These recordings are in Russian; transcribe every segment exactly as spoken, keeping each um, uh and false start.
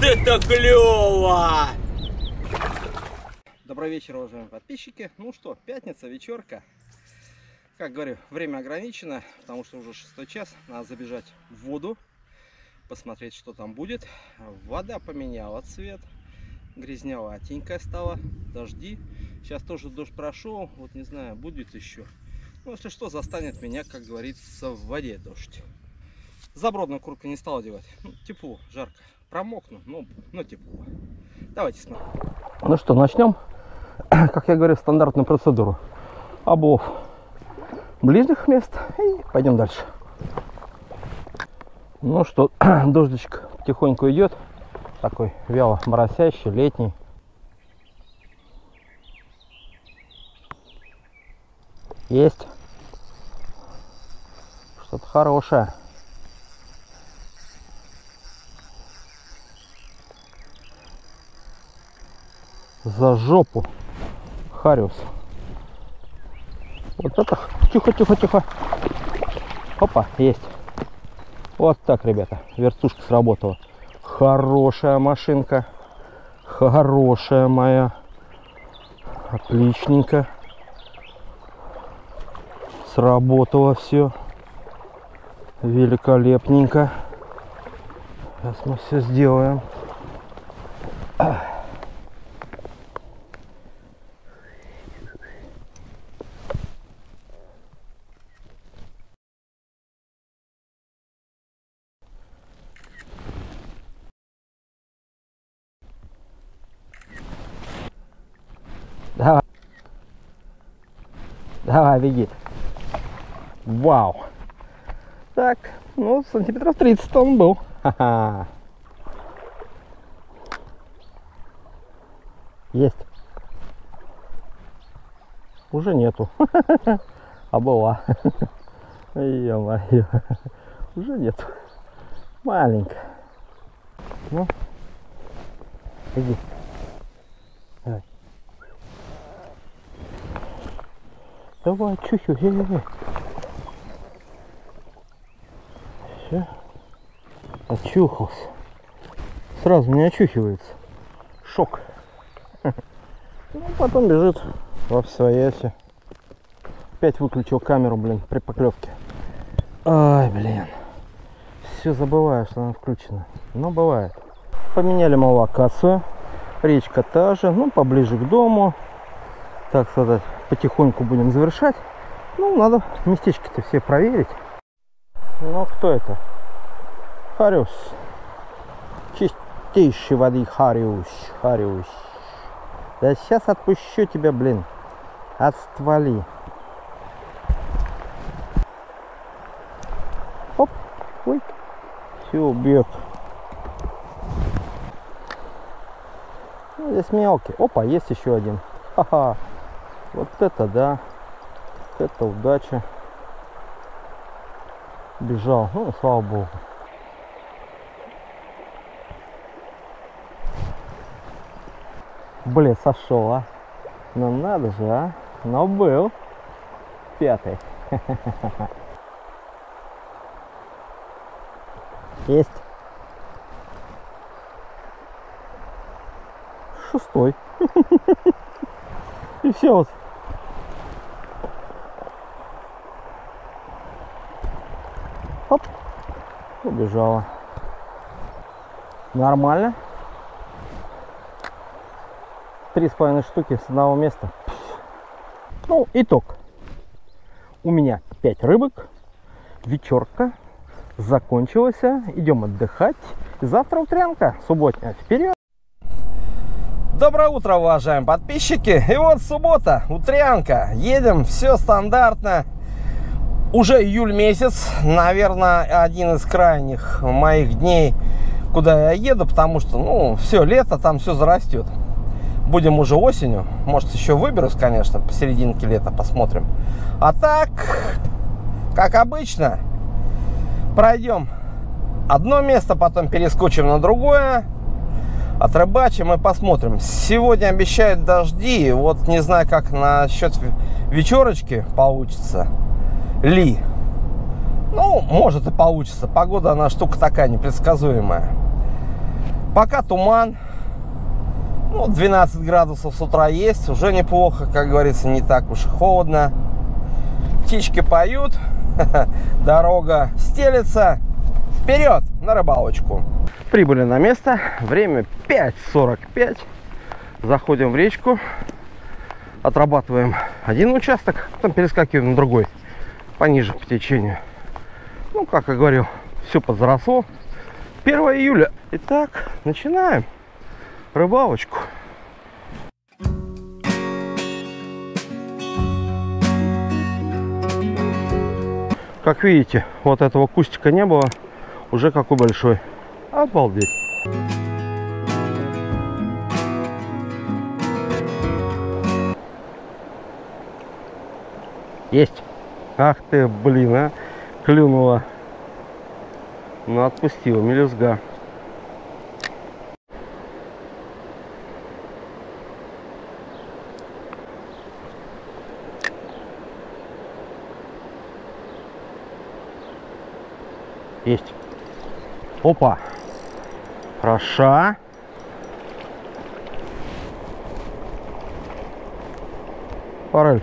это клево! Добрый вечер, уважаемые подписчики. Ну что, пятница, вечерка. Как говорю, время ограничено, потому что уже шестой час. Надо забежать в воду, посмотреть, что там будет. Вода поменяла цвет, грязневатенькая стала, дожди. Сейчас тоже дождь прошел, вот не знаю, будет еще. Ну, если что, застанет меня, как говорится, в воде дождь. Забродную куртку не стал одевать. Ну, тепло, жарко. Промокну, но, но тепло. Давайте смотрим. Ну что, начнем, как я говорю, стандартную процедуру. Облов ближних мест и пойдем дальше. Ну что, дождичек потихоньку идет. Такой вяло моросящий, летний. Есть. Что-то хорошее. За жопу. Хариус. Вот это. Тихо, тихо, тихо. Опа, есть. Вот так, ребята. Вертушка сработала. Хорошая машинка. Хорошая моя. Отличненько. Сработало все. Великолепненько. Сейчас мы все сделаем. Давай. Давай, беги. Вау. Так, ну, сантиметров тридцать он был. Ха-ха. Есть. Уже нету. А была. Ё-моё. Уже нету. Маленькая. Ну, иди. Давай. Давай, чухай. Все. Очухался. Сразу не очухивается. Шок. Ну, потом бежит во всеоясе. Опять выключил камеру, блин, при поклевке. Ай, блин. Все забываю, что она включена. Но бывает. Поменяли мы локацию. Речка та же, ну, поближе к дому. Так сказать, потихоньку будем завершать. Ну, надо местечки-то все проверить. Ну, кто это? Хариус. Чистейшей воды Хариус. Хариус. Да сейчас отпущу тебя, блин. От стволи. Оп. Ой. Все, бег. Ну, здесь мелкий. Опа, есть еще один. Ха-ха. Вот это да. Вот это удача. Бежал. Ну, слава богу. Блин, сошел, а. Ну надо же, а. Но был. Пятый. Есть. Шестой. И все вот. Оп. Убежала. Нормально. Три с половиной штуки с одного места. Ну, итог. У меня пять рыбок. Вечерка закончилась. Идем отдыхать. Завтра утрянка субботняя. Вперед! Доброе утро, уважаемые подписчики. И вот суббота, утрянка. Едем, все стандартно. Уже июль месяц. Наверное, один из крайних моих дней, куда я еду. Потому что, ну, все, лето, там все зарастет. Будем уже осенью. Может, еще выберусь, конечно, посерединке лета, посмотрим. А так, как обычно, пройдем одно место, потом перескочим на другое, отрыбачим и посмотрим. Сегодня обещают дожди. Вот не знаю, как насчет вечерочки получится ли. Ну, может и получится. Погода, она штука такая непредсказуемая. Пока туман. Ну, двенадцать градусов с утра есть. Уже неплохо, как говорится, не так уж и холодно. Птички поют. Дорога стелется. Вперед на рыбалочку. Прибыли на место. Время пять сорок пять. Заходим в речку. Отрабатываем один участок. Потом перескакиваем на другой. Пониже по течению. Ну, как я говорил, все подзаросло. первое июля. Итак, начинаем рыбалочку. Как видите, вот этого кустика не было. Уже какой большой. Обалдеть. Есть. Ах ты, блин, а. Клюнула. Ну, отпустила. Мелюзга. Есть. Опа. Хороша. Форель.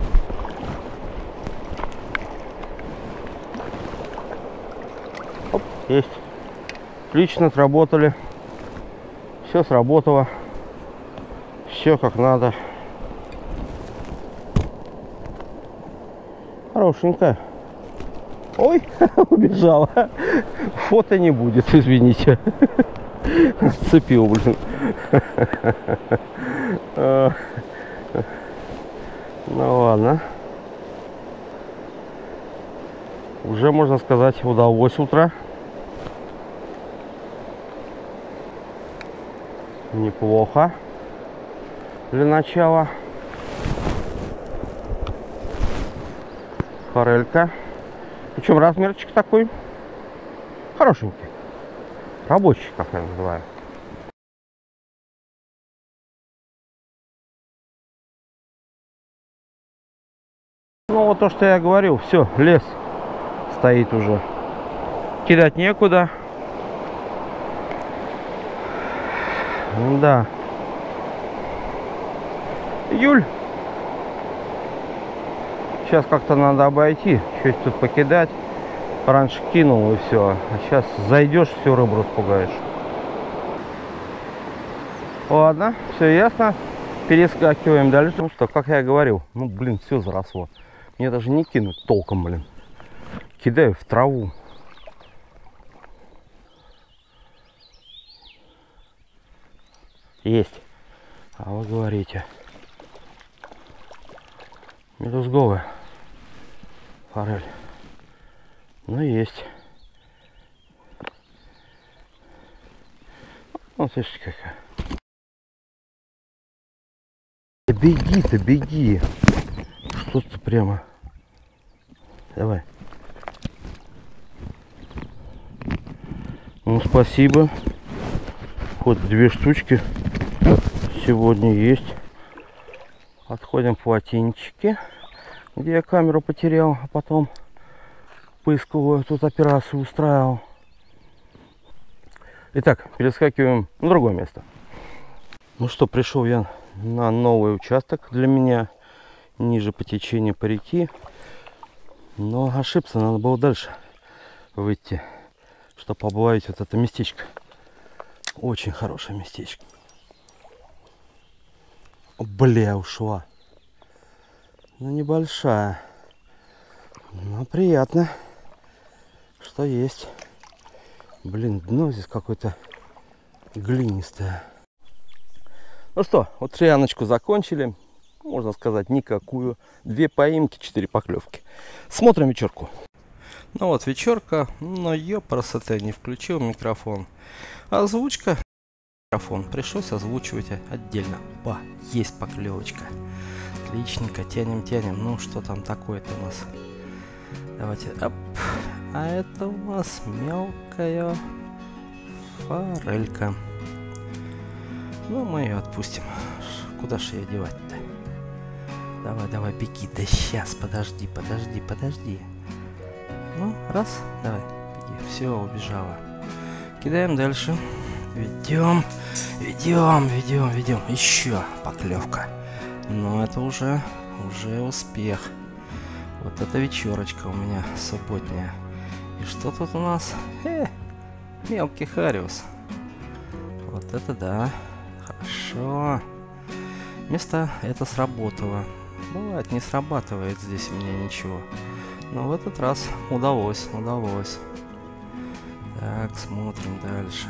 Оп, есть. Отлично отработали. Все сработало. Все как надо. Хорошенькая. Ой, убежала. Фото не будет, извините. Сцепил, блин. Ну ладно. Уже, можно сказать, удалось утро. Неплохо для начала. Форелька. Причем размерчик такой хорошенький. Рабочий, как я называю. Ну вот то, что я говорил, все, лес стоит уже. Кидать некуда. Да. Июль. Сейчас как-то надо обойти, чуть тут покидать. Раньше кинул и все. А сейчас зайдешь, всю рыбу распугаешь. Ладно, все ясно. Перескакиваем дальше. Ну что, как я и говорил, ну блин, все заросло. Мне даже не кинуть толком, блин. Кидаю в траву. Есть. А вы говорите. Мелюзговая форель. Ну, есть. Вот, слышите, какая. Беги-то, беги. Что-то прямо. Давай. Ну, спасибо. Вот две штучки сегодня есть. Отходим в плотинчики, где я камеру потерял, а потом поисковую тут операцию устраивал. Итак, перескакиваем на другое место. Ну что, пришел я на новый участок для меня, ниже по течению по реке. Но ошибся, надо было дальше выйти, чтобы обловить вот это местечко. Очень хорошее местечко. Бля, ушла. Ну, небольшая. Но приятно, что есть. Блин, дно здесь какое-то глинистое. Ну что, вот шияночку закончили. Можно сказать, никакую. Две поимки, четыре поклевки. Смотрим вечерку. Ну вот вечерка, но ёпрасоте, не включил микрофон. Озвучка. Микрофон пришлось озвучивать отдельно. Ба, есть поклевочка. Отличненько, тянем, тянем. Ну что там такое-то у нас? Давайте. Оп. А это у нас мелкая форелька. Ну мы ее отпустим. Куда же ее девать-то? Давай, давай, беги. Да сейчас, подожди, подожди, подожди. Ну, раз, давай, беги. Все, убежала. Кидаем дальше. Ведем, ведем, ведем, ведем. Еще поклевка. Но это уже, уже успех. Вот эта вечерочка у меня субботняя. И что тут у нас? Э, мелкий хариус. Вот это да. Хорошо. Место это сработало. Бывает, не срабатывает здесь у меня ничего. Но в этот раз удалось, удалось. Так, смотрим дальше.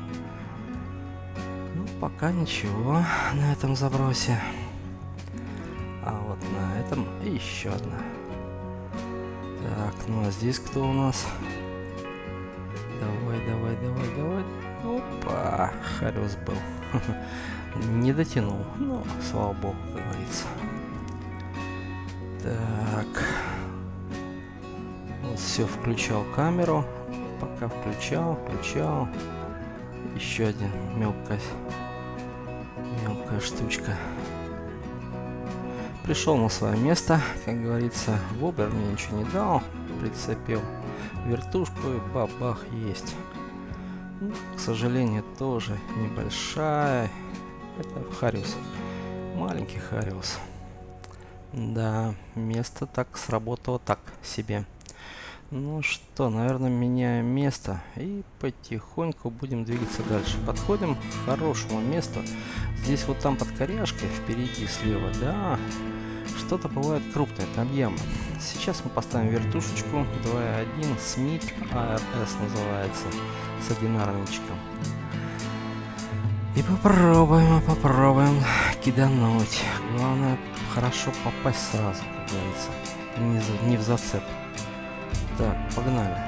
Ну, пока ничего на этом забросе. А вот на этом еще одна. Так, ну а здесь кто у нас? Давай, давай, давай, давай. Опа, хариус был. Не дотянул. Ну, слава богу, как говорится. Так. Вот все, включал камеру. Пока включал, включал. Еще один мелкая, мелкая штучка. Пришел на свое место, как говорится. Воблер мне ничего не дал. Прицепил вертушку и бабах, есть. Ну, к сожалению, тоже небольшая. Это хариус. Маленький хариус. Да, место так сработало так себе. Ну что, наверное, меняем место и потихоньку будем двигаться дальше. Подходим к хорошему месту. Здесь вот там под коряшкой, впереди слева, да, что-то бывает крупное, там яма. Сейчас мы поставим вертушечку два один Смит эй ар эс называется, с одинарничком. И попробуем, попробуем кидануть. Главное, хорошо попасть сразу, как говорится, не, за, не в зацеп. Так, погнали.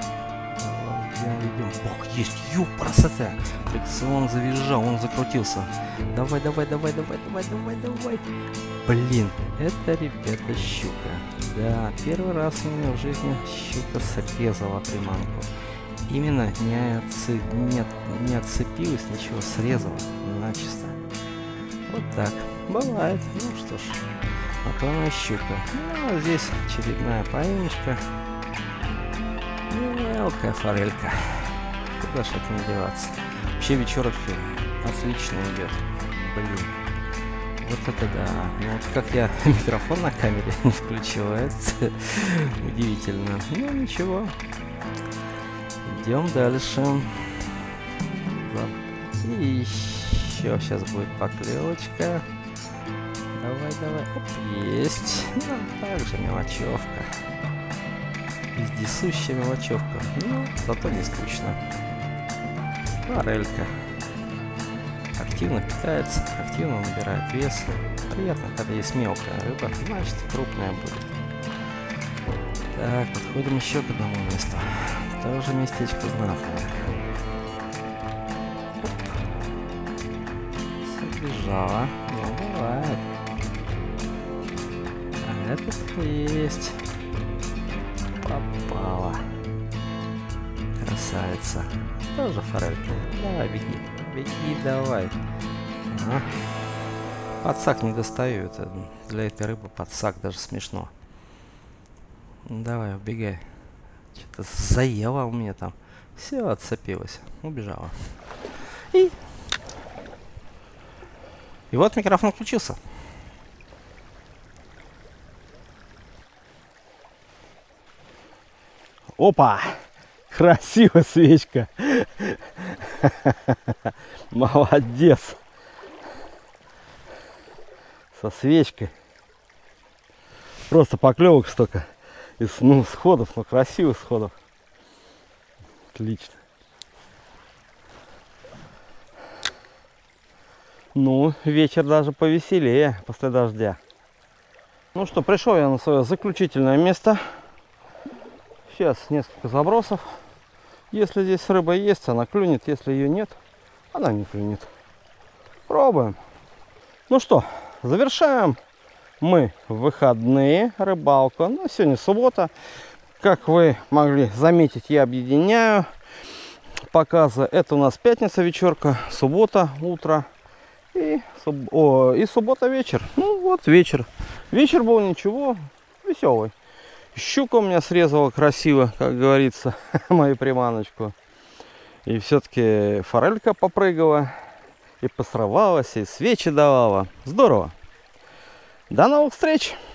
Ох, есть, ю, красота. Фрикцион завизжал, он закрутился. Давай, давай, давай, давай, давай, давай, давай. Блин, это, ребята, щука. Да, первый раз у меня в жизни щука срезала приманку. Именно не, отцеп... не, не отцепилась, ничего, срезала начисто. Вот так. Бывает. Ну что ж, а то она щука. Ну, а здесь очередная поимочка. Мелкая форелька. Куда ж это не деваться? Вообще вечерочка отлично идет. Блин. Вот это да. Ну вот как я микрофон на камере не включил, это удивительно. Ну ничего. Идем дальше. И еще сейчас будет поклевочка. Давай, давай. Оп, есть. Ну, также мелочевка. Вездесущая мелочевка. Ну, зато не скучно. Форелька. Активно питается, активно набирает вес. Приятно, когда есть мелкая рыба, значит крупная будет. Так, подходим еще к одному месту. Тоже местечко знатное. Забежала. Ну, бывает. А этот есть. Попала. Красавица. Тоже форелька. Давай, беги. Беги, давай. А. Подсак не достаю. Это для этой рыбы подсак даже смешно. Давай, убегай. Что-то заела у меня там. Все, отцепилась. Убежала. И... И вот микрофон включился. Опа! Красивая свечка. Молодец. Со свечкой. Просто поклевок столько. Из, ну, сходов, ну, красивых сходов. Отлично. Ну, вечер даже повеселее после дождя. Ну что, пришел я на свое заключительное место. Сейчас несколько забросов. Если здесь рыба есть, она клюнет. Если ее нет, она не клюнет. Пробуем. Ну что, завершаем мы в выходные рыбалку. Ну, сегодня суббота. Как вы могли заметить, я объединяю показы. Это у нас пятница вечерка, суббота утро и, суб... О, и суббота вечер. Ну вот вечер. Вечер был ничего, веселый. Щука у меня срезала красиво, как говорится, мою приманочку. И все-таки форелька попрыгала, и посрывалась, и свечи давала. Здорово. До новых встреч!